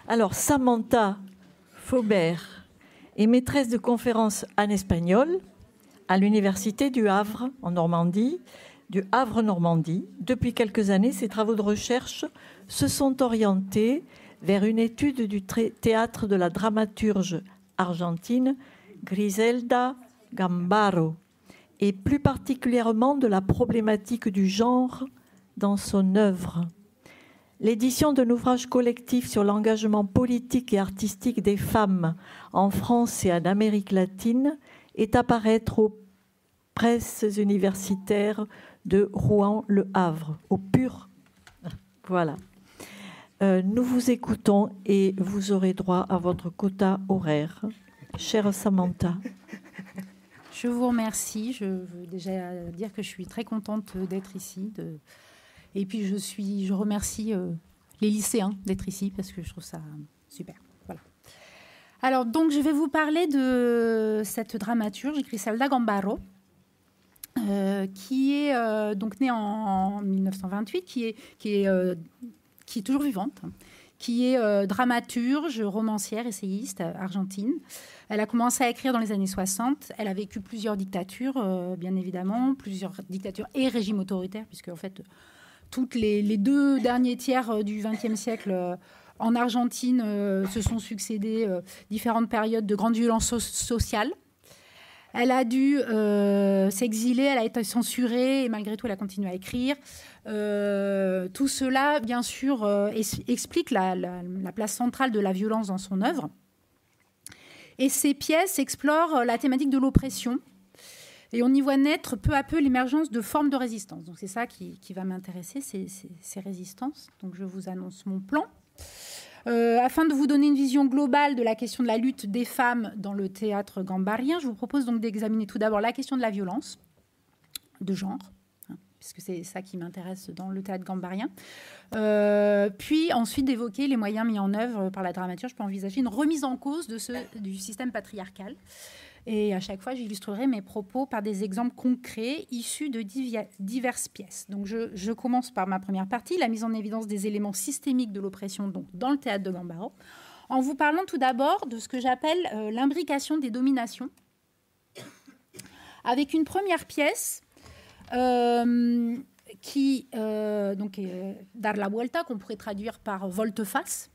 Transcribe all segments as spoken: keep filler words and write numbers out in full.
Alors, Samantha Faubert est maîtresse de conférences en espagnol à l'Université du Havre, en Normandie, du Havre-Normandie. Depuis quelques années, ses travaux de recherche se sont orientés vers une étude du théâtre de la dramaturge argentine Griselda Gambaro, et plus particulièrement de la problématique du genre dans son œuvre. L'édition d'un ouvrage collectif sur l'engagement politique et artistique des femmes en France et en Amérique latine est à paraître aux presses universitaires de Rouen-Le Havre, au pur. Voilà. Euh, nous vous écoutons et vous aurez droit à votre quota horaire. Chère Samantha. Je vous remercie. Je veux déjà dire que je suis très contente d'être ici. De... Et puis, je, suis, je remercie euh, les lycéens d'être ici parce que je trouve ça super. Voilà. Alors, donc, je vais vous parler de cette dramaturge, Griselda Gambaro, euh, qui est euh, donc née en, en mille neuf cent vingt-huit, qui est, qui est, euh, qui est toujours vivante, qui est euh, dramaturge, romancière, essayiste argentine. Elle a commencé à écrire dans les années soixante. Elle a vécu plusieurs dictatures, euh, bien évidemment, plusieurs dictatures et régimes autoritaires, puisque en fait, toutes les, les deux derniers tiers du vingtième siècle, euh, en Argentine, euh, se sont succédées euh, différentes périodes de grande violence so- sociale. Elle a dû euh, s'exiler, elle a été censurée, et malgré tout, elle a continué à écrire. Euh, tout cela, bien sûr, euh, es- explique la, la, la place centrale de la violence dans son œuvre. Et ces pièces explorent la thématique de l'oppression. Et on y voit naître peu à peu l'émergence de formes de résistance. Donc c'est ça qui, qui va m'intéresser, ces, ces, ces résistances. Donc je vous annonce mon plan. Euh, afin de vous donner une vision globale de la question de la lutte des femmes dans le théâtre gambarien, je vous propose donc d'examiner tout d'abord la question de la violence de genre, hein, puisque c'est ça qui m'intéresse dans le théâtre gambarien. Euh, puis ensuite d'évoquer les moyens mis en œuvre par la dramaturge pour envisager une remise en cause de ce, du système patriarcal. Et à chaque fois, j'illustrerai mes propos par des exemples concrets issus de divia- diverses pièces. Donc, je, je commence par ma première partie, la mise en évidence des éléments systémiques de l'oppression donc, dans le théâtre de Gambaro, en vous parlant tout d'abord de ce que j'appelle euh, l'imbrication des dominations, avec une première pièce euh, qui, euh, donc, euh, Dar la Vuelta, qu'on pourrait traduire par volte-face.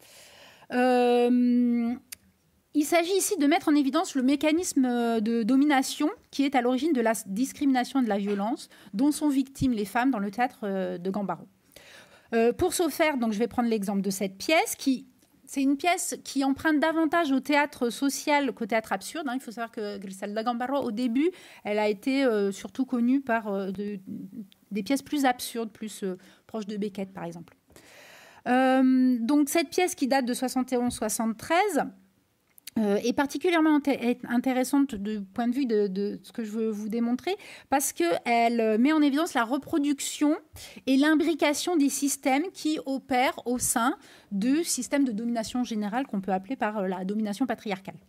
Euh, Il s'agit ici de mettre en évidence le mécanisme de domination qui est à l'origine de la discrimination et de la violence dont sont victimes les femmes dans le théâtre de Gambaro. Euh, pour ce faire, donc, je vais prendre l'exemple de cette pièce qui... C'est une pièce qui emprunte davantage au théâtre social qu'au théâtre absurde. Hein. Il faut savoir que Griselda Gambaro, au début, elle a été euh, surtout connue par euh, de, des pièces plus absurdes, plus euh, proches de Beckett, par exemple. Euh, donc, cette pièce qui date de soixante et onze soixante-treize... Euh, est particulièrement int- intéressante du point de vue de, de ce que je veux vous démontrer parce qu'elle met en évidence la reproduction et l'imbrication des systèmes qui opèrent au sein du système de domination générale qu'on peut appeler par la domination patriarcale.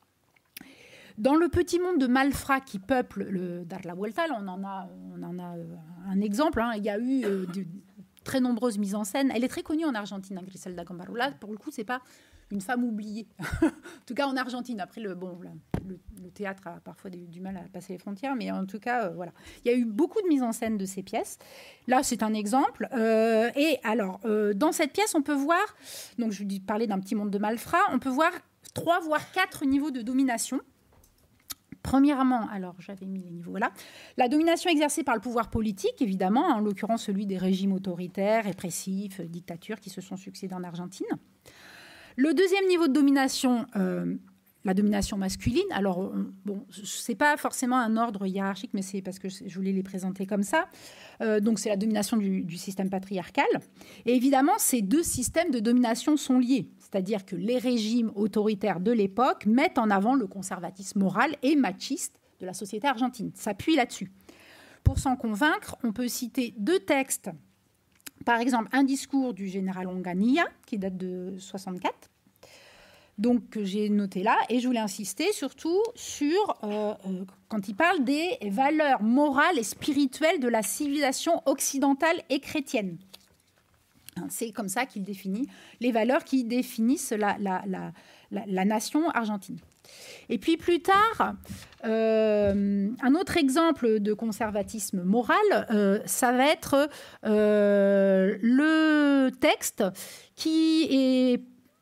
Dans le petit monde de malfrats qui peuple le Dar la Vuelta, on en a, on en a un exemple. Hein, il y a eu euh, de très nombreuses mises en scène. Elle est très connue en Argentine, hein, Griselda Gambaro. Là, pour le coup, c'est pas une femme oubliée. En tout cas, en Argentine. Après, le, bon, le, le théâtre a parfois du, du mal à passer les frontières, mais en tout cas, euh, voilà. Il y a eu beaucoup de mises en scène de ces pièces. Là, c'est un exemple. Euh, et alors, euh, dans cette pièce, on peut voir, donc je vous parlais d'un petit monde de malfrats, on peut voir trois, voire quatre niveaux de domination. Premièrement, alors j'avais mis les niveaux, voilà, la domination exercée par le pouvoir politique, évidemment, en l'occurrence celui des régimes autoritaires, répressifs, dictatures qui se sont succédés en Argentine. Le deuxième niveau de domination, euh, la domination masculine. Alors, on, bon, c'est pas forcément un ordre hiérarchique, mais c'est parce que je voulais les présenter comme ça. Euh, donc, c'est la domination du, du système patriarcal. Et évidemment, ces deux systèmes de domination sont liés. C'est-à-dire que les régimes autoritaires de l'époque mettent en avant le conservatisme moral et machiste de la société argentine, s'appuient là-dessus. Pour s'en convaincre, on peut citer deux textes. Par exemple, un discours du général Onganía, qui date de soixante-quatre, donc que j'ai noté là, et je voulais insister surtout sur, euh, euh, quand il parle des valeurs morales et spirituelles de la civilisation occidentale et chrétienne. C'est comme ça qu'il définit les valeurs qui définissent la, la, la, la, la nation argentine. Et puis plus tard, euh, un autre exemple de conservatisme moral, euh, ça va être euh, le texte qui est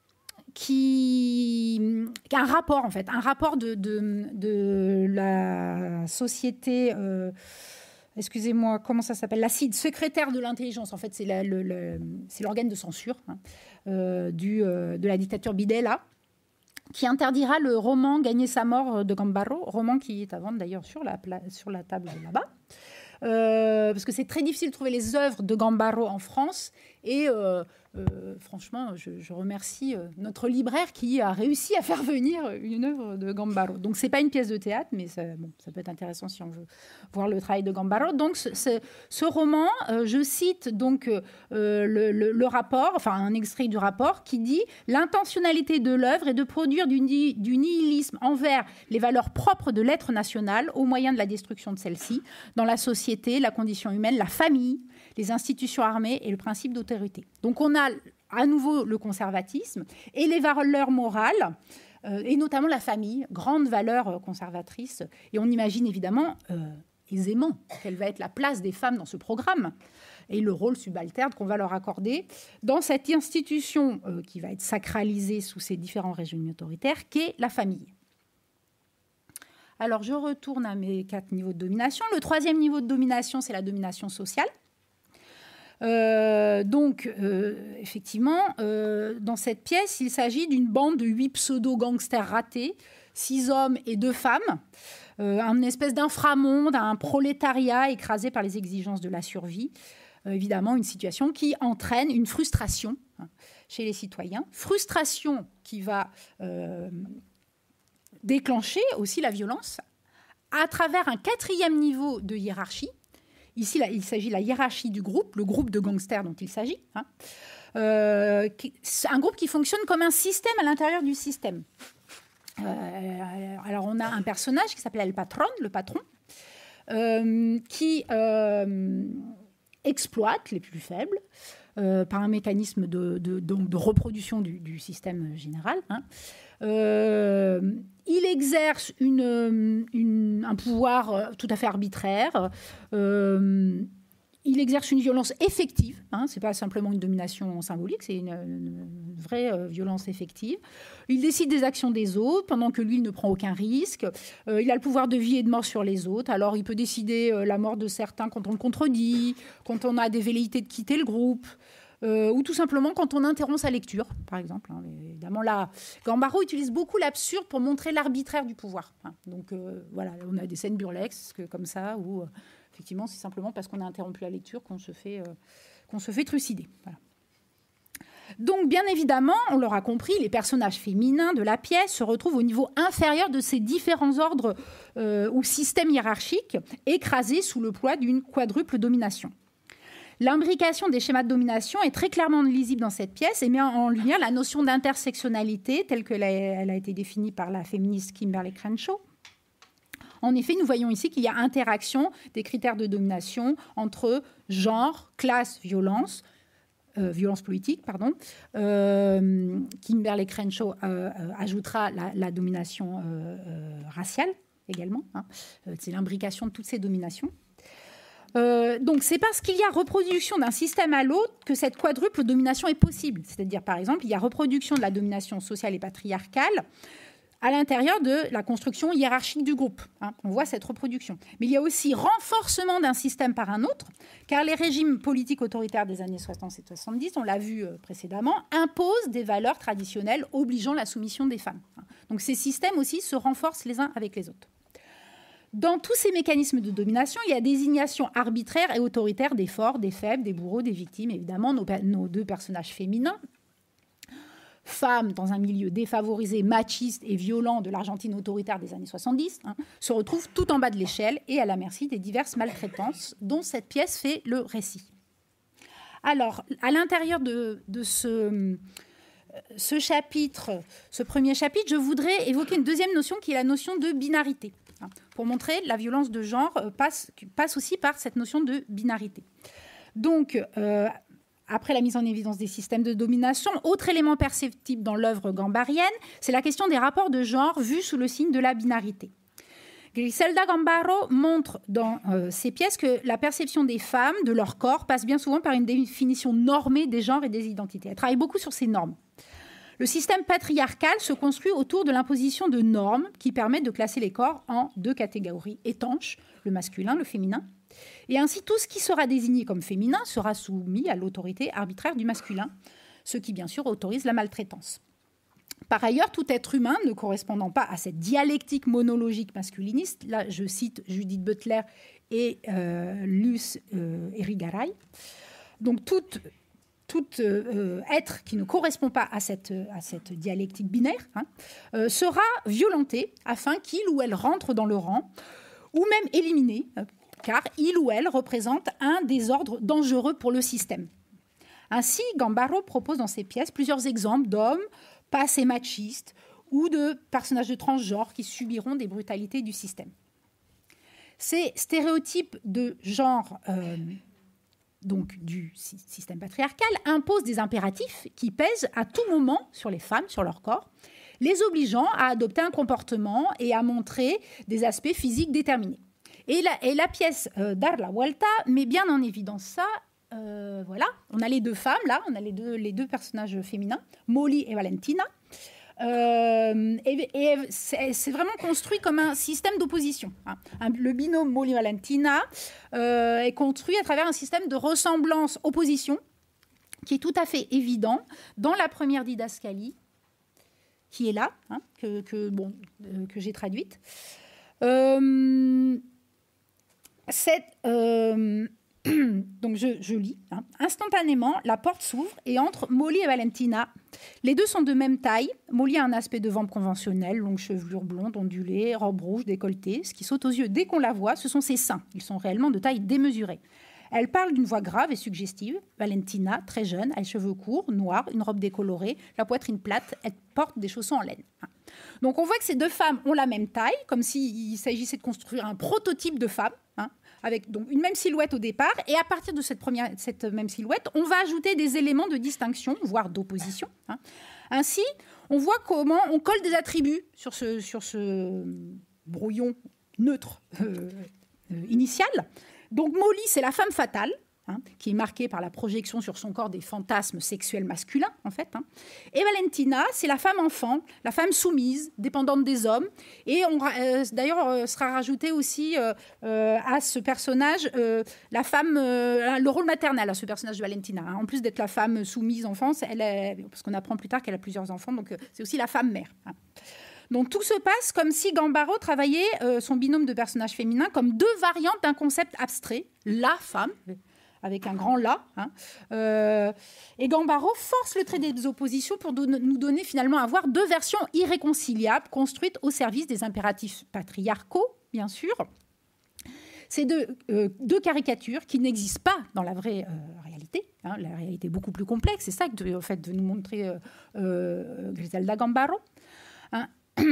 qui un rapport en fait, un rapport de, de, de la société. Euh, excusez-moi, comment ça s'appelle ? La C I D, secrétaire de l'intelligence. En fait, c'est, la, le, le, c'est l'organe de censure hein, euh, du, euh, de la dictature Videla, qui interdira le roman Gagner sa mort de Gambaro, roman qui est à vendre d'ailleurs sur la, sur la table là-bas. Euh, parce que c'est très difficile de trouver les œuvres de Gambaro en France. Et euh, euh, franchement, je, je remercie euh, notre libraire qui a réussi à faire venir une œuvre de Gambaro. Donc, ce n'est pas une pièce de théâtre, mais ça, bon, ça peut être intéressant si on veut voir le travail de Gambaro. Donc, ce, ce, ce roman, euh, je cite donc euh, le, le, le rapport, enfin un extrait du rapport, qui dit « L'intentionnalité de l'œuvre est de produire du, du nihilisme envers les valeurs propres de l'être national au moyen de la destruction de celle-ci, dans la société, la condition humaine, la famille, les institutions armées et le principe d'autorité. » Donc on a à nouveau le conservatisme et les valeurs morales, euh, et notamment la famille, grande valeur conservatrice. Et on imagine évidemment euh, aisément quelle va être la place des femmes dans ce programme et le rôle subalterne qu'on va leur accorder dans cette institution euh, qui va être sacralisée sous ces différents régimes autoritaires, qu'est la famille. Alors je retourne à mes quatre niveaux de domination. Le troisième niveau de domination, c'est la domination sociale. Euh, donc, euh, effectivement, euh, dans cette pièce, il s'agit d'une bande de huit pseudo-gangsters ratés, six hommes et deux femmes, euh, un espèce d'inframonde, un prolétariat écrasé par les exigences de la survie. Euh, évidemment, une situation qui entraîne une frustration hein, chez les citoyens. Frustration qui va euh, déclencher aussi la violence à travers un quatrième niveau de hiérarchie. Ici, là, il s'agit de la hiérarchie du groupe, le groupe de gangsters dont il s'agit. Hein. Euh, un groupe qui fonctionne comme un système à l'intérieur du système. Euh, alors, on a un personnage qui s'appelle El Patron, le patron, euh, qui euh, exploite les plus faibles euh, par un mécanisme de, de, de, de reproduction du, du système général. Hein. Euh, il exerce une, une, un pouvoir tout à fait arbitraire. Euh, il exerce une violence effective. Hein, ce n'est pas simplement une domination symbolique, c'est une, une vraie euh, violence effective. Il décide des actions des autres pendant que lui, il ne prend aucun risque. Euh, il a le pouvoir de vie et de mort sur les autres. Alors, il peut décider euh, la mort de certains quand on le contredit, quand on a des velléités de quitter le groupe. Euh, ou tout simplement quand on interrompt sa lecture, par exemple. Hein, évidemment, là, Gambaro utilise beaucoup l'absurde pour montrer l'arbitraire du pouvoir. Hein, donc, euh, voilà, on a des scènes burlesques comme ça, où, euh, effectivement, c'est simplement parce qu'on a interrompu la lecture qu'on se fait, euh, qu'on se fait trucider. Voilà. Donc, bien évidemment, on l'aura compris, les personnages féminins de la pièce se retrouvent au niveau inférieur de ces différents ordres euh, ou systèmes hiérarchiques, écrasés sous le poids d'une quadruple domination. L'imbrication des schémas de domination est très clairement lisible dans cette pièce et met en lumière la notion d'intersectionnalité telle qu'elle a, elle a été définie par la féministe Kimberlé Crenshaw. En effet, nous voyons ici qu'il y a interaction des critères de domination entre genre, classe, violence, euh, violence politique, pardon. Euh, Kimberlé Crenshaw euh, euh, ajoutera la, la domination euh, euh, raciale également. Hein. C'est l'imbrication de toutes ces dominations. Euh, donc, c'est parce qu'il y a reproduction d'un système à l'autre que cette quadruple domination est possible. C'est-à-dire, par exemple, il y a reproduction de la domination sociale et patriarcale à l'intérieur de la construction hiérarchique du groupe. Hein, on voit cette reproduction. Mais il y a aussi renforcement d'un système par un autre, car les régimes politiques autoritaires des années soixante et soixante-dix, on l'a vu précédemment, imposent des valeurs traditionnelles obligeant la soumission des femmes. Donc, ces systèmes aussi se renforcent les uns avec les autres. Dans tous ces mécanismes de domination, il y a désignation arbitraire et autoritaire des forts, des faibles, des bourreaux, des victimes. Évidemment, nos, nos deux personnages féminins, femmes dans un milieu défavorisé, machiste et violent de l'Argentine autoritaire des années soixante-dix, hein, se retrouvent tout en bas de l'échelle et à la merci des diverses maltraitances dont cette pièce fait le récit. Alors, à l'intérieur de, de ce... ce chapitre, ce premier chapitre, je voudrais évoquer une deuxième notion qui est la notion de binarité. Pour montrer la violence de genre passe, passe aussi par cette notion de binarité. Donc, euh, après la mise en évidence des systèmes de domination, autre élément perceptible dans l'œuvre gambarienne, c'est la question des rapports de genre vus sous le signe de la binarité. Griselda Gambaro montre dans euh, ses pièces que la perception des femmes, de leur corps, passe bien souvent par une définition normée des genres et des identités. Elle travaille beaucoup sur ces normes. Le système patriarcal se construit autour de l'imposition de normes qui permettent de classer les corps en deux catégories étanches, le masculin, le féminin. Et ainsi, tout ce qui sera désigné comme féminin sera soumis à l'autorité arbitraire du masculin, ce qui, bien sûr, autorise la maltraitance. Par ailleurs, tout être humain ne correspondant pas à cette dialectique monologique masculiniste, là je cite Judith Butler et euh, Luce euh, Irigaray, donc tout, tout euh, être qui ne correspond pas à cette, à cette dialectique binaire hein, euh, sera violenté afin qu'il ou elle rentre dans le rang, ou même éliminé, euh, car il ou elle représente un désordre dangereux pour le système. Ainsi, Gambaro propose dans ses pièces plusieurs exemples d'hommes pas assez machistes ou de personnages de transgenre qui subiront des brutalités du système. Ces stéréotypes de genre euh, donc du système patriarcal imposent des impératifs qui pèsent à tout moment sur les femmes, sur leur corps, les obligeant à adopter un comportement et à montrer des aspects physiques déterminés. Et la, et la pièce euh, Dar la Vuelta met bien en évidence ça. Euh, voilà, on a les deux femmes là, on a les deux, les deux personnages féminins, Molly et Valentina. Euh, et et c'est, c'est vraiment construit comme un système d'opposition. Hein. Un, le binôme Molly-Valentina euh, est construit à travers un système de ressemblance-opposition qui est tout à fait évident dans la première didascalie, qui est là, hein, que, que, bon, euh, que j'ai traduite. Euh, cette... Euh, Donc je, je lis. Hein. Instantanément, la porte s'ouvre et entre Molly et Valentina. Les deux sont de même taille. Molly a un aspect de vamp conventionnel, longue chevelure blonde, ondulée, robe rouge, décolletée. Ce qui saute aux yeux dès qu'on la voit, ce sont ses seins. Ils sont réellement de taille démesurée. Elle parle d'une voix grave et suggestive. Valentina, très jeune, a les cheveux courts, noirs, une robe décolorée, la poitrine plate. Elle porte des chaussons en laine. Donc on voit que ces deux femmes ont la même taille, comme s'il s'agissait de construire un prototype de femme, hein, avec donc une même silhouette au départ. Et à partir de cette, première, cette même silhouette, on va ajouter des éléments de distinction, voire d'opposition. Hein. Ainsi, on voit comment on colle des attributs sur ce, sur ce brouillon neutre euh, euh, initial. Donc Molly, c'est la femme fatale, hein, qui est marquée par la projection sur son corps des fantasmes sexuels masculins, en fait. Hein. Et Valentina, c'est la femme enfant, la femme soumise, dépendante des hommes. Et on, euh, d'ailleurs, euh, sera rajouté aussi euh, euh, à ce personnage euh, la femme, euh, le rôle maternel à ce personnage de Valentina. Hein. En plus d'être la femme soumise enfant, elle est, parce qu'on apprend plus tard qu'elle a plusieurs enfants, donc euh, c'est aussi la femme mère. Hein. Donc tout se passe comme si Gambaro travaillait euh, son binôme de personnages féminins comme deux variantes d'un concept abstrait, la femme, avec un grand la. Hein. Euh, et Gambaro force le trait des oppositions pour don- nous donner finalement à voir deux versions irréconciliables construites au service des impératifs patriarcaux, bien sûr. Ces deux, euh, deux caricatures qui n'existent pas dans la vraie euh, réalité. Hein. La réalité est beaucoup plus complexe. C'est ça que de, en fait, de nous montrer euh, euh, Griselda Gambaro. Hein.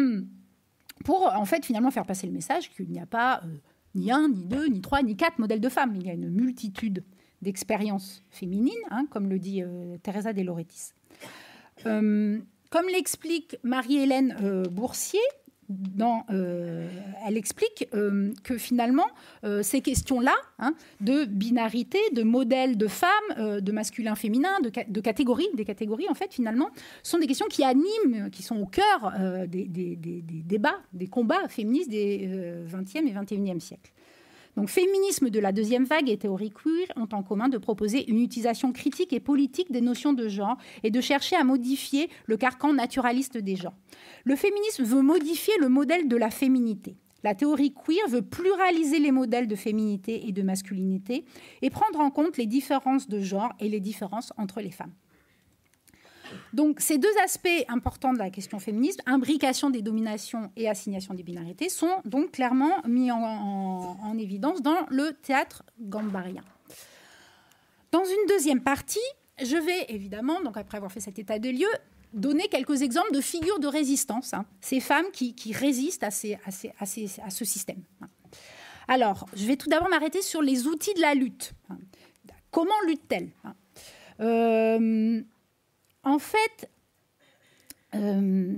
Pour en fait finalement faire passer le message qu'il n'y a pas euh, ni un, ni deux, ni trois, ni quatre modèles de femmes. Il y a une multitude d'expériences féminines, hein, comme le dit euh, Teresa de Lauretis. Euh, comme l'explique Marie-Hélène euh, Boursier, dans, euh, elle explique euh, que finalement, euh, ces questions-là, hein, de binarité, de modèles de femmes, euh, de masculin-féminin, de, ca- de catégories, des catégories, en fait, finalement, sont des questions qui animent, qui sont au cœur euh, des, des, des, des débats, des combats féministes des euh, vingtième et vingt et unième siècles. Donc, féminisme de la deuxième vague et théorie queer ont en commun de proposer une utilisation critique et politique des notions de genre et de chercher à modifier le carcan naturaliste des genres. Le féminisme veut modifier le modèle de la féminité. La théorie queer veut pluraliser les modèles de féminité et de masculinité et prendre en compte les différences de genre et les différences entre les femmes. Donc, ces deux aspects importants de la question féministe, imbrication des dominations et assignation des binarités, sont donc clairement mis en, en, en évidence dans le théâtre gambarien. Dans une deuxième partie, je vais évidemment, donc après avoir fait cet état de lieux, donner quelques exemples de figures de résistance, hein, ces femmes qui, qui résistent à, ces, à, ces, à, ces, à ce système. Alors, je vais tout d'abord m'arrêter sur les outils de la lutte. Comment luttent-elles ? Euh, en fait, euh,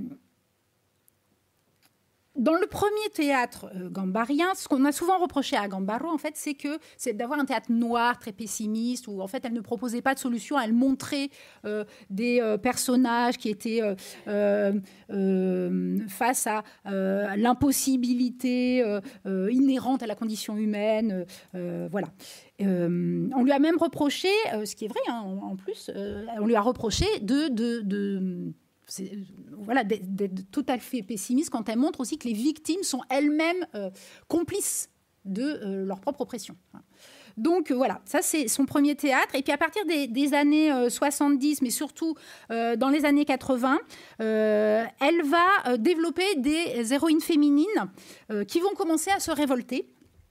dans le premier théâtre euh, gambarien, ce qu'on a souvent reproché à Gambaro, en fait, c'est que c'est d'avoir un théâtre noir, très pessimiste, où en fait, elle ne proposait pas de solution, elle montrait euh, des euh, personnages qui étaient euh, euh, euh, face à euh, l'impossibilité euh, euh, inhérente à la condition humaine, euh, voilà. Euh, on lui a même reproché, euh, ce qui est vrai, hein, en, en plus, euh, on lui a reproché de, de, de C'est, voilà, d'être tout à fait pessimiste quand elle montre aussi que les victimes sont elles-mêmes euh, complices de euh, leur propre oppression. Donc euh, voilà, ça c'est son premier théâtre. Et puis à partir des, des années euh, soixante-dix, mais surtout euh, dans les années quatre-vingts, euh, elle va euh, développer des héroïnes féminines euh, qui vont commencer à se révolter.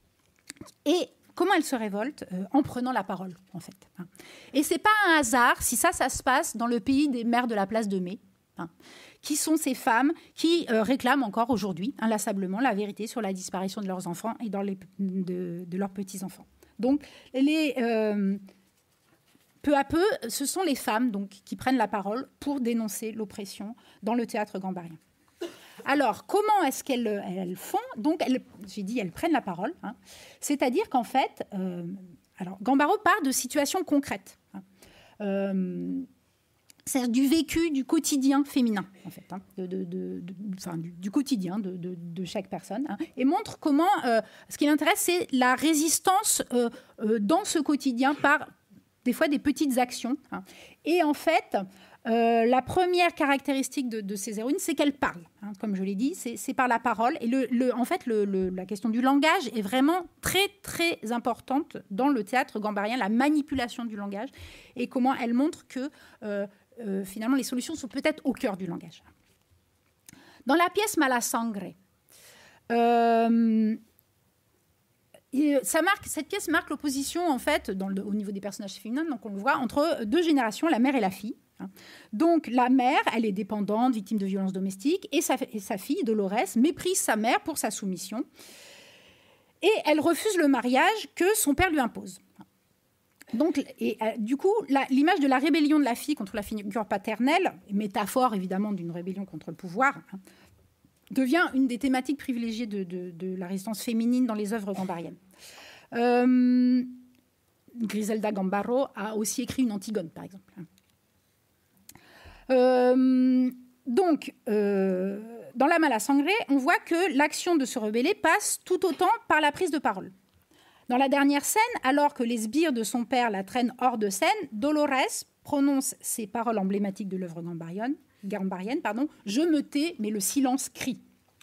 Et comment elle se révolte euh, en prenant la parole, en fait. Et c'est pas un hasard si ça, ça se passe dans le pays des mères de la place de Mai. Hein, qui sont ces femmes qui euh, réclament encore aujourd'hui inlassablement la vérité sur la disparition de leurs enfants et dans les, de, de leurs petits-enfants. Donc, les, euh, peu à peu, ce sont les femmes donc, qui prennent la parole pour dénoncer l'oppression dans le théâtre gambarien. Alors, comment est-ce qu'elles elles font ? Donc, elles, j'ai dit, elles prennent la parole. Hein, c'est-à-dire qu'en fait, euh, alors, Gambaro part de situations concrètes. Hein, euh, c'est du vécu, du quotidien féminin, en fait, hein, de, de, de, de, enfin, du, du quotidien de, de, de chaque personne, hein, et montre comment, euh, ce qui l'intéresse, c'est la résistance euh, euh, dans ce quotidien par, des fois, des petites actions. Hein. Et en fait, euh, la première caractéristique de, de ces héroïnes, c'est qu'elles parlent. Hein, comme je l'ai dit, c'est, c'est par la parole. Et le, le, en fait, le, le, la question du langage est vraiment très, très importante dans le théâtre gambarien, la manipulation du langage, et comment elle montre que... Euh, Euh, finalement, les solutions sont peut-être au cœur du langage. Dans la pièce Mala Sangre, euh, ça marque, cette pièce marque l'opposition, en fait, dans le, au niveau des personnages féminins, donc on le voit, entre deux générations, la mère et la fille. Hein. Donc, la mère, elle est dépendante, victime de violences domestiques, et sa, et sa fille, Dolores, méprise sa mère pour sa soumission, et elle refuse le mariage que son père lui impose. Donc, et, euh, du coup, la, l'image de la rébellion de la fille contre la figure paternelle, métaphore évidemment d'une rébellion contre le pouvoir, hein, devient une des thématiques privilégiées de, de, de la résistance féminine dans les œuvres gambariennes. Euh, Griselda Gambaro a aussi écrit une Antigone, par exemple. Euh, donc, euh, dans la Mala Sangre, on voit que l'action de se rebeller passe tout autant par la prise de parole. Dans la dernière scène, alors que les sbires de son père la traînent hors de scène, Dolores prononce ces paroles emblématiques de l'œuvre gambarienne, gambarienne pardon, « Je me tais, mais le silence crie ».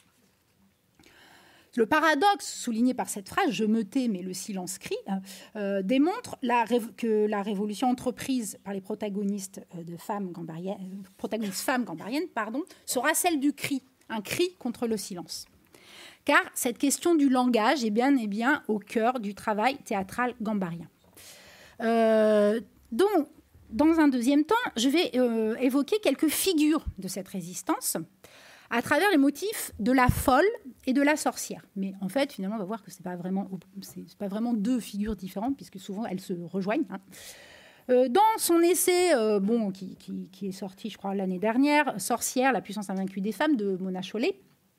Le paradoxe souligné par cette phrase « Je me tais, mais le silence crie euh, » démontre la rév- que la révolution entreprise par les protagonistes, euh, de femmes gambariennes, euh, protagonistes femmes gambariennes pardon, sera celle du cri, un cri contre le silence. Car cette question du langage est bien et bien au cœur du travail théâtral gambarien. Euh, donc, dans un deuxième temps, je vais euh, évoquer quelques figures de cette résistance à travers les motifs de la folle et de la sorcière. Mais en fait, finalement, on va voir que ce n'est pas vraiment, c'est, c'est pas vraiment deux figures différentes, puisque souvent elles se rejoignent. Hein. Euh, dans son essai, euh, bon, qui, qui, qui est sorti, je crois, l'année dernière, « Sorcière, la puissance invaincue des femmes » de Mona Chollet,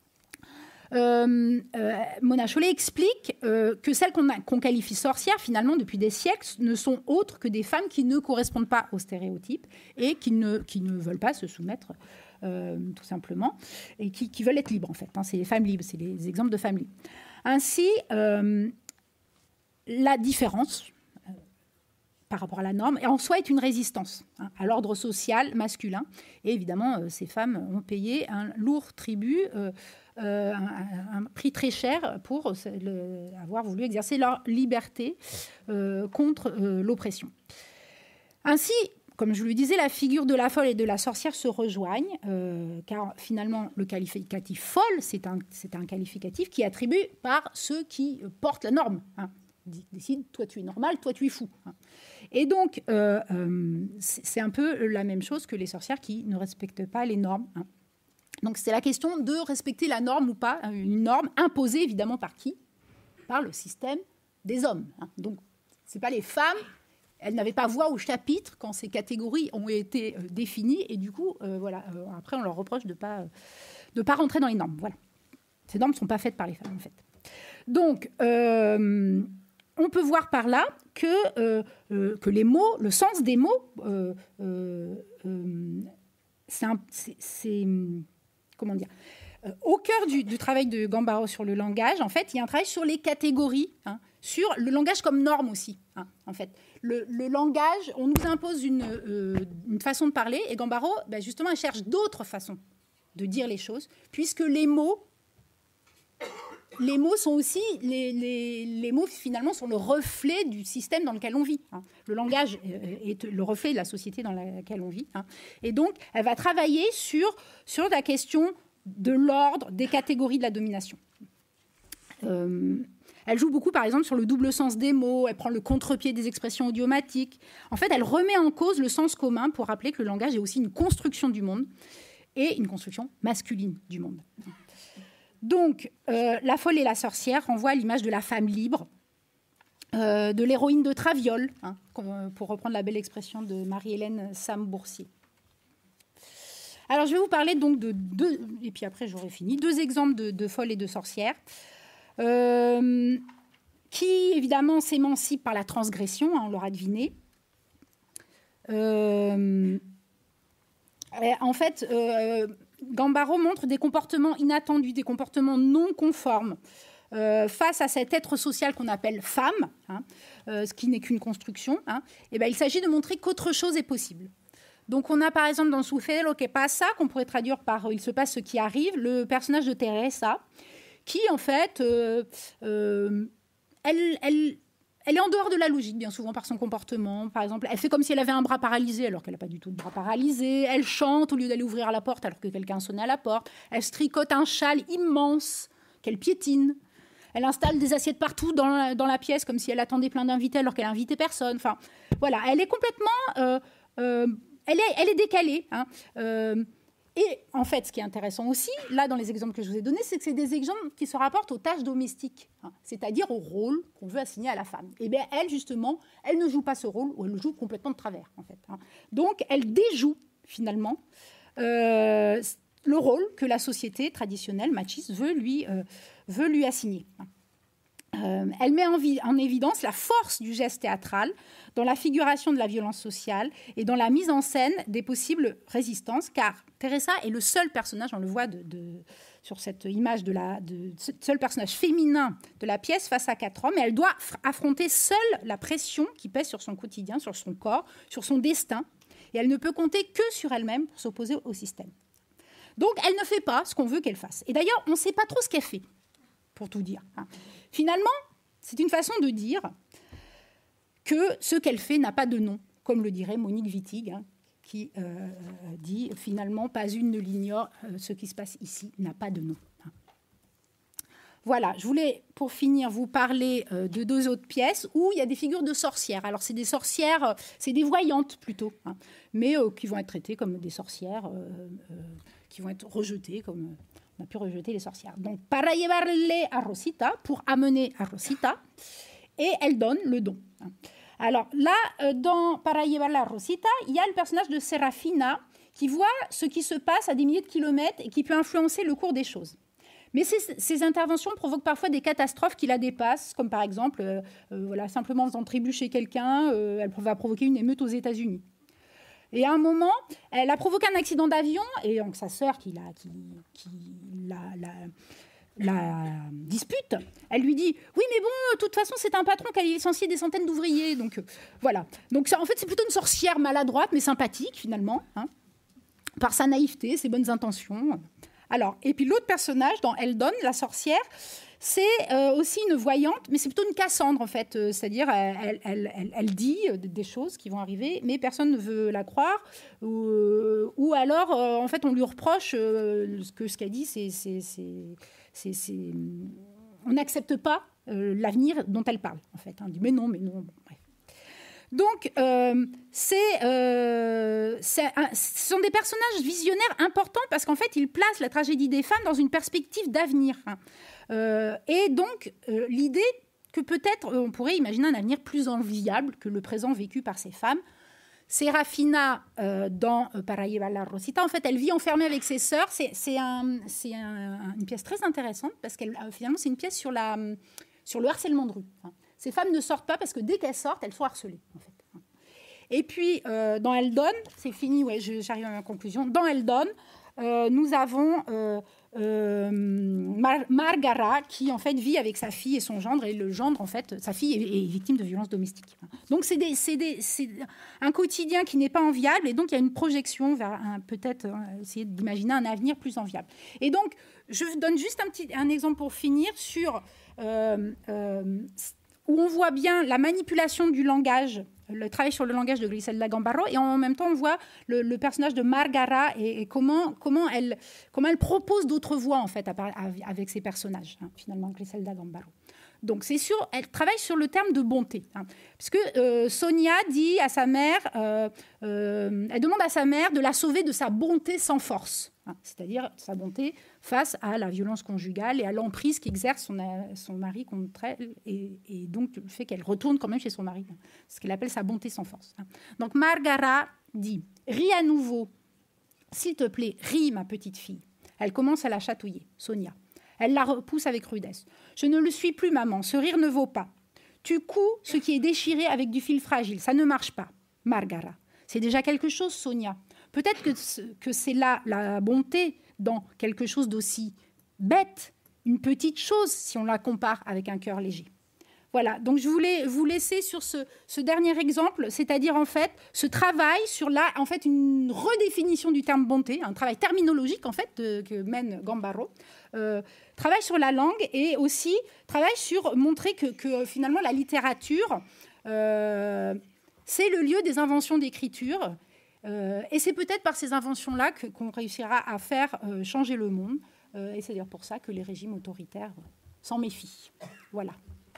Euh, euh, Mona Chollet explique euh, que celles qu'on, a, qu'on qualifie sorcières, finalement, depuis des siècles, ne sont autres que des femmes qui ne correspondent pas aux stéréotypes et qui ne, qui ne veulent pas se soumettre, euh, tout simplement, et qui, qui veulent être libres, en fait. Hein, c'est les femmes libres, c'est les exemples de femmes libres. Ainsi, euh, la différence euh, par rapport à la norme, en soi, est une résistance hein, à l'ordre social masculin. Et évidemment, euh, ces femmes ont payé un lourd tribut, euh, Euh, un, un prix très cher pour le, avoir voulu exercer leur liberté euh, contre euh, l'oppression. Ainsi, comme je le disais, la figure de la folle et de la sorcière se rejoignent, euh, car finalement, le qualificatif folle, c'est un, c'est un qualificatif qui est attribué par ceux qui portent la norme. Hein. Décide, toi tu es normal, toi tu es fou. Hein. Et donc, euh, euh, c'est, c'est un peu la même chose que les sorcières qui ne respectent pas les normes. Hein. Donc, c'est la question de respecter la norme ou pas, une norme imposée évidemment par qui ? Par le système des hommes. Hein. Donc, ce n'est pas les femmes elle n'avait pas voix au chapitre quand ces catégories ont été euh, définies. Et du coup, euh, voilà, euh, après, on leur reproche de ne pas, euh, de pas rentrer dans les normes. Voilà. Ces normes ne sont pas faites par les femmes, en fait. Donc, euh, on peut voir par là que, euh, euh, que les mots, le sens des mots, euh, euh, euh, c'est, un, c'est, c'est comment dire, euh, au cœur du, du travail de Gambaro sur le langage, en fait, il y a un travail sur les catégories, hein, sur le langage comme norme aussi, hein, en fait. Le, le langage, on nous impose une, euh, une façon de parler, et Gambaro, ben justement, elle cherche d'autres façons de dire les choses, puisque les mots, les mots sont aussi, les, les, les mots finalement sont le reflet du système dans lequel on vit. Hein. Le langage est le reflet de la société dans laquelle on vit. Hein. Et donc, elle va travailler sur, sur la question de l'ordre, des catégories de la domination. Euh, elle joue beaucoup, par exemple, sur le double sens des mots. Elle prend le contre-pied des expressions idiomatiques. En fait, elle remet en cause le sens commun pour rappeler que le langage est aussi une construction du monde et une construction masculine du monde. Donc, euh, La folle et la sorcière renvoie à l'image de la femme libre, euh, de l'héroïne de Traviole, hein, pour reprendre la belle expression de Marie-Hélène Sam-Boursier. Alors, je vais vous parler donc de deux, et puis après j'aurai fini, deux exemples de, de folle et de sorcière, euh, qui évidemment s'émancipent par la transgression, hein, on l'aura deviné. Euh, en fait, euh, Gambaro montre des comportements inattendus, des comportements non conformes euh, face à cet être social qu'on appelle femme, hein, euh, ce qui n'est qu'une construction. Hein, et ben, il s'agit de montrer qu'autre chose est possible. Donc on a par exemple dans Sucede lo que pasa, qu'on pourrait traduire par « il se passe ce qui arrive », le personnage de Teresa, qui en fait, euh, euh, elle... elle Elle est en dehors de la logique, bien souvent, par son comportement. Par exemple, elle fait comme si elle avait un bras paralysé, alors qu'elle n'a pas du tout de bras paralysé. Elle chante au lieu d'aller ouvrir la porte, alors que quelqu'un sonnait à la porte. Elle se tricote un châle immense qu'elle piétine. Elle installe des assiettes partout dans la, dans la pièce, comme si elle attendait plein d'invités, alors qu'elle invitait personne. Enfin, voilà, elle est complètement... Euh, euh, elle, est, elle est décalée. Hein. Euh, Et en fait, ce qui est intéressant aussi, là, dans les exemples que je vous ai donnés, c'est que c'est des exemples qui se rapportent aux tâches domestiques, hein, c'est-à-dire au rôle qu'on veut assigner à la femme. Et bien, elle, justement, elle ne joue pas ce rôle, ou elle le joue complètement de travers, en fait. Hein. Donc, elle déjoue, finalement, euh, le rôle que la société traditionnelle, machiste, veut lui, euh, veut lui assigner. Euh, elle met en, vie, en évidence la force du geste théâtral dans la figuration de la violence sociale et dans la mise en scène des possibles résistances, car Teresa est le seul personnage, on le voit de, de, sur cette image, de la, de, seul personnage féminin de la pièce face à quatre hommes, et elle doit affronter seule la pression qui pèse sur son quotidien, sur son corps, sur son destin, et elle ne peut compter que sur elle-même pour s'opposer au système. Donc elle ne fait pas ce qu'on veut qu'elle fasse. Et d'ailleurs, on ne sait pas trop ce qu'elle fait, pour tout dire. Hein. Finalement, c'est une façon de dire que ce qu'elle fait n'a pas de nom, comme le dirait Monique Wittig, hein, qui euh, dit finalement pas une ne l'ignore, euh, ce qui se passe ici n'a pas de nom. Hein. Voilà, je voulais pour finir vous parler euh, de deux autres pièces où il y a des figures de sorcières. Alors c'est des sorcières, euh, c'est des voyantes plutôt, hein, mais euh, qui vont être traitées comme des sorcières, euh, euh, qui vont être rejetées comme... Euh, on a pu rejeter les sorcières. Donc, para llevarle a Rosita, pour amener à Rosita, et elle donne le don. Alors là, dans Para llevarle a Rosita, il y a le personnage de Serafina qui voit ce qui se passe à des milliers de kilomètres et qui peut influencer le cours des choses. Mais ces, ces interventions provoquent parfois des catastrophes qui la dépassent, comme par exemple, euh, euh, voilà, simplement en faisant trébucher quelqu'un, euh, elle va provoquer une émeute aux États-Unis. Et à un moment, elle a provoqué un accident d'avion, et donc sa sœur qui la, qui, qui la, la, la dispute, elle lui dit « Oui, mais bon, de toute façon, c'est un patron qui a licencié des centaines d'ouvriers. » Donc, euh, voilà. Donc, ça, en fait, c'est plutôt une sorcière maladroite, mais sympathique, finalement, hein, par sa naïveté, ses bonnes intentions. Alors, et puis l'autre personnage, dans Eldon, la sorcière, c'est euh, aussi une voyante, mais c'est plutôt une Cassandre, en fait. Euh, c'est-à-dire, elle, elle, elle, elle dit des choses qui vont arriver, mais personne ne veut la croire. Ou, euh, ou alors, euh, en fait, on lui reproche euh, que ce qu'elle dit, c'est... c'est, c'est, c'est, c'est... On n'accepte pas euh, l'avenir dont elle parle, en fait. On dit, mais non, mais non, bon, bref. Donc, euh, c'est, euh, c'est un, ce sont des personnages visionnaires importants parce qu'en fait, ils placent la tragédie des femmes dans une perspective d'avenir. Hein. Euh, et donc, euh, l'idée que peut-être on pourrait imaginer un avenir plus enviable que le présent vécu par ces femmes. Serafina, euh, dans euh, Paraíba la Rosita, en fait, elle vit enfermée avec ses sœurs. C'est, c'est, un, c'est un, une pièce très intéressante parce que euh, finalement, c'est une pièce sur, la, sur le harcèlement de rue. Hein. Ces femmes ne sortent pas parce que dès qu'elles sortent, elles sont harcelées, en fait. Et puis, euh, dans Eldon, c'est fini, ouais, je, j'arrive à ma conclusion. Dans Eldon, euh, nous avons euh, euh, Mar- Margara qui, en fait, vit avec sa fille et son gendre. Et le gendre, en fait, sa fille est, est victime de violences domestiques. Donc, c'est, des, c'est, des, c'est un quotidien qui n'est pas enviable. Et donc, il y a une projection vers un, peut-être euh, essayer d'imaginer un avenir plus enviable. Et donc, je donne juste un, petit, un exemple pour finir sur euh, euh, où on voit bien la manipulation du langage, le travail sur le langage de Griselda Gambaro, et en même temps on voit le, le personnage de Margara et, et comment, comment, elle, comment elle propose d'autres voix en fait à, à, avec ses personnages, hein, finalement, Griselda Gambaro. Donc c'est sûr, elle travaille sur le terme de bonté, hein, parce que euh, Sonia dit à sa mère, euh, euh, elle demande à sa mère de la sauver de sa bonté sans force, hein, c'est-à-dire sa bonté face à la violence conjugale et à l'emprise qu'exerce son, son mari contre elle, et, et donc le fait qu'elle retourne quand même chez son mari, hein, ce qu'elle appelle sa bonté sans force. Hein. Donc Margara dit, ris à nouveau, s'il te plaît, ris ma petite fille. Elle commence à la chatouiller, Sonia. Elle la repousse avec rudesse. « Je ne le suis plus, maman. Ce rire ne vaut pas. Tu couds ce qui est déchiré avec du fil fragile. Ça ne marche pas. » Margara. C'est déjà quelque chose, Sonia. Peut-être que, que c'est là la bonté dans quelque chose d'aussi bête, une petite chose, si on la compare avec un cœur léger. Voilà, donc je voulais vous laisser sur ce, ce dernier exemple, c'est-à-dire en fait ce travail sur la, en fait, une redéfinition du terme bonté, un travail terminologique en fait de, que mène Gambaro, euh, travail sur la langue et aussi travail sur montrer que, que finalement la littérature, euh, c'est le lieu des inventions d'écriture, euh, et c'est peut-être par ces inventions-là que, qu'on réussira à faire euh, changer le monde, euh, et c'est d'ailleurs pour ça que les régimes autoritaires s'en méfient. Voilà.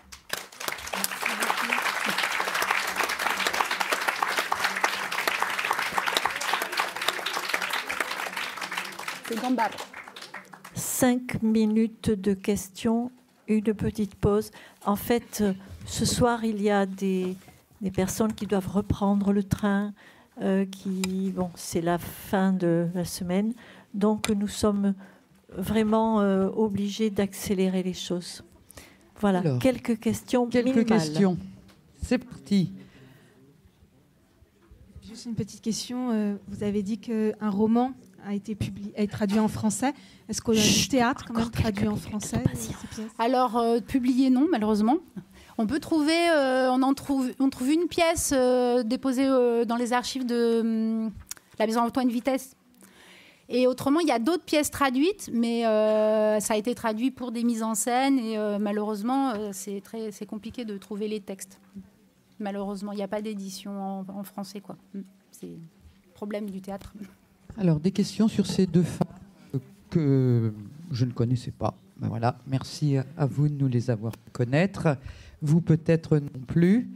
C'est Gambaro. Cinq minutes de questions, une petite pause. En fait, ce soir, il y a des, des personnes qui doivent reprendre le train. Euh, qui, bon, c'est la fin de la semaine. Donc, nous sommes vraiment euh, obligés d'accélérer les choses. Voilà, alors, quelques questions Quelques minimales. questions. C'est parti. Juste une petite question. Euh, vous avez dit qu'un roman a été publié, a été traduit en français. Est-ce qu'on a du théâtre quand même traduit en français ces pièces ? Alors, euh, publié, non, malheureusement. On peut trouver, euh, on en trouve, on trouve une pièce euh, déposée euh, dans les archives de euh, la maison Antoine Vitesse. Et autrement, il y a d'autres pièces traduites, mais euh, ça a été traduit pour des mises en scène et euh, malheureusement, euh, c'est très, c'est compliqué de trouver les textes. Malheureusement, il n'y a pas d'édition en, en français, quoi. C'est le problème du théâtre. Alors, des questions sur ces deux femmes que je ne connaissais pas. Ben voilà, merci à vous de nous les avoir connaître. Vous peut-être non plus.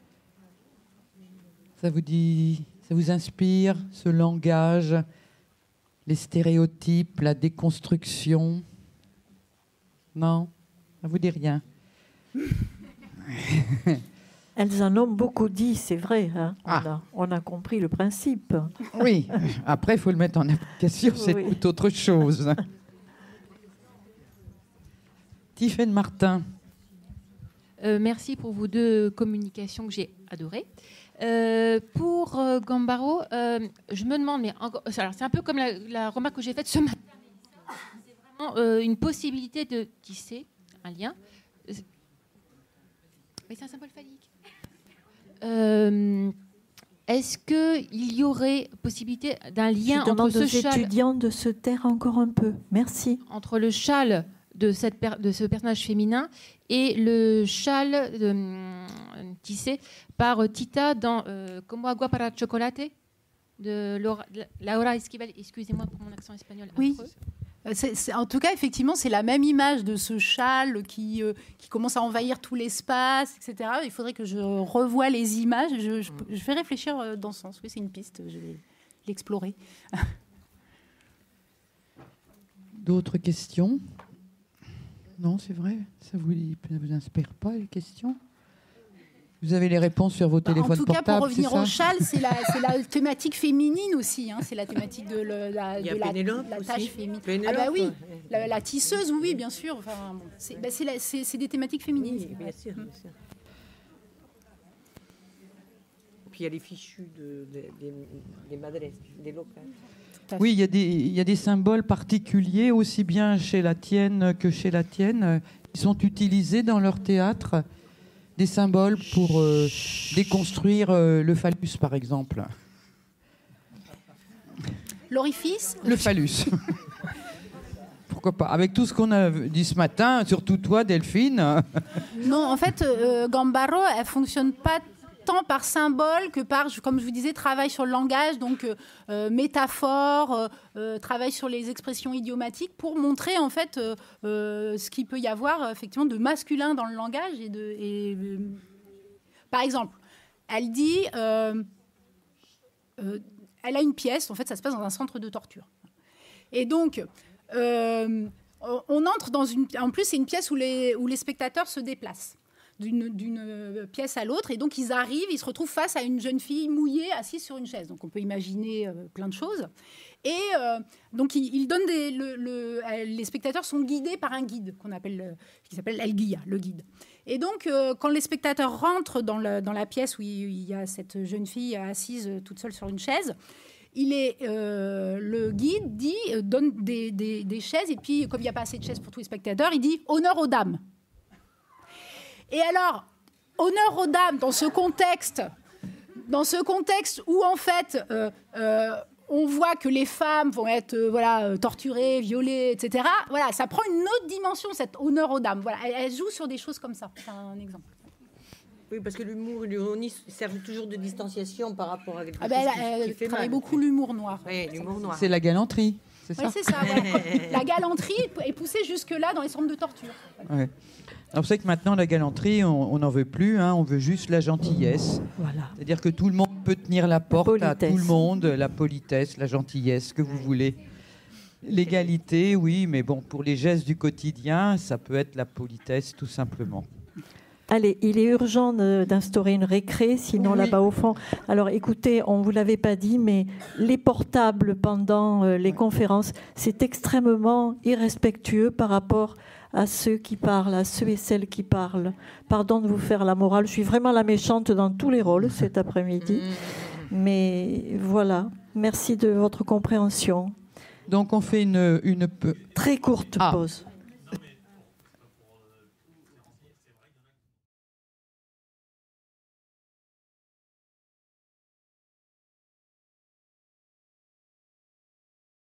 Ça vous dit, ça vous inspire ce langage, les stéréotypes, la déconstruction? Non, ça vous dit rien. Elles en ont beaucoup dit, c'est vrai. Hein, ah. on, a, on a compris le principe. Oui, après, il faut le mettre en application, c'est oui. Toute autre chose. Tiffaine Martin. Euh, merci pour vos deux communications que j'ai adorées. Euh, pour euh, Gambaro, euh, je me demande, mais encore, alors c'est un peu comme la, la remarque que j'ai faite ce matin. C'est vraiment euh, une possibilité de tisser un lien. Mais c'est un symbole phallique. Euh, est-ce qu'il y aurait possibilité d'un lien je entre ce aux châle... étudiants de se taire encore un peu. Merci. Entre le châle de, cette per... de ce personnage féminin et le châle de, euh, tissé par Tita dans euh, Como agua para chocolate de Laura, Laura Esquivel. Excusez-moi pour mon accent espagnol. Oui. C'est, c'est, en tout cas, effectivement, c'est la même image de ce châle qui, euh, qui commence à envahir tout l'espace, et cetera. Il faudrait que je revoie les images. Je, je, je vais réfléchir dans ce sens. Oui, c'est une piste. Je vais l'explorer. D'autres questions ? Non, c'est vrai. Ça vous, ça vous inspire pas, les questions? Vous avez les réponses sur vos Bah, téléphones portables. En tout cas, portables, pour revenir c'est au ça châle, c'est la, c'est la thématique féminine aussi. Hein, c'est la thématique de, le, la, Il y a de la, Pénélope la aussi. tâche féminine. Pénélope, Ah bah oui, ouais. la, la tisseuse, oui, oui, bien sûr. Enfin, bon, c'est, bah, c'est, la, c'est, c'est des thématiques féminines. Oui, bien sûr, bien sûr. Puis il y a les fichus de, de- des, des madresses, des locales. Oui, il y, a des, il y a des symboles particuliers, aussi bien chez la tienne que chez la tienne, qui sont utilisés dans leur théâtre. Des symboles pour euh, déconstruire euh, le phallus, par exemple. L'orifice. Le phallus. Pourquoi pas? Avec tout ce qu'on a dit ce matin, surtout toi, Delphine. Non, en fait, euh, Gambaro, elle fonctionne pas tant par symbole que par, comme je vous disais, travail sur le langage, donc euh, euh, métaphore, euh, euh, travail sur les expressions idiomatiques pour montrer en fait euh, euh, ce qu'il peut y avoir effectivement de masculin dans le langage et de. Et, euh, par exemple, elle dit, euh, euh, elle a une pièce. En fait, ça se passe dans un centre de torture. Et donc, euh, on entre dans une. En plus, c'est une pièce où les où les spectateurs se déplacent d'une, d'une pièce à l'autre. Et donc, ils arrivent, ils se retrouvent face à une jeune fille mouillée, assise sur une chaise. Donc, on peut imaginer euh, plein de choses. Et euh, donc, ils, ils donnent des... Le, le, euh, les spectateurs sont guidés par un guide qu'on appelle, euh, qui s'appelle El Guia, le guide. Et donc, euh, quand les spectateurs rentrent dans, le, dans la pièce où il, il y a cette jeune fille assise euh, toute seule sur une chaise, il est, euh, le guide dit, euh, donne des, des, des chaises. Et puis, comme il n'y a pas assez de chaises pour tous les spectateurs, il dit « honneur aux dames ». Et alors, honneur aux dames dans ce contexte, dans ce contexte où en fait, euh, euh, on voit que les femmes vont être euh, voilà, torturées, violées, et cetera. Voilà, ça prend une autre dimension, cet honneur aux dames. Voilà, elle, elle joue sur des choses comme ça. C'est un exemple. Oui, parce que l'humour et l'ironie servent toujours de distanciation par rapport à quelque Ah chose ben, qui, elle, qui elle fait travaille mal. beaucoup l'humour noir. Oui, l'humour noir. C'est la galanterie, c'est Oui, ça? c'est ça. Voilà. La galanterie est poussée jusque-là dans les centres de torture. Ouais. Alors, c'est que maintenant, la galanterie, on n'en veut plus, hein, on veut juste la gentillesse. Voilà. C'est-à-dire que tout le monde peut tenir la porte à politesse. tout le monde, la politesse, la gentillesse, ce que vous voulez. L'égalité, oui, mais bon, pour les gestes du quotidien, ça peut être la politesse, tout simplement. Allez, il est urgent de- d'instaurer une récré, sinon Oui. là-bas au fond. Alors écoutez, on ne vous l'avait pas dit, mais les portables pendant euh, les conférences, c'est extrêmement irrespectueux par rapport à ceux qui parlent, à ceux et celles qui parlent. Pardon de vous faire la morale, je suis vraiment la méchante dans tous les rôles cet après-midi. Mais voilà, merci de votre compréhension. Donc, on fait une... une... Très courte Ah. pause.